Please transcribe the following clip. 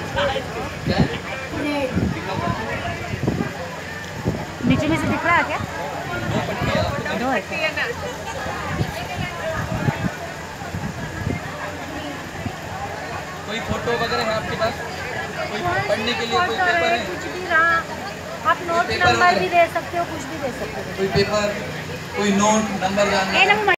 नीचे में से दिख रहा है क्या? दो है क्या? कोई फोटो वगैरह है आपके पास? कोई पढ़ने के लिए कोई पेपर है? कुछ भी रहा, आप नोट नंबर भी दे सकते हो, कुछ भी दे सकते हो। कोई पेपर, कोई नोट नंबर जानना है?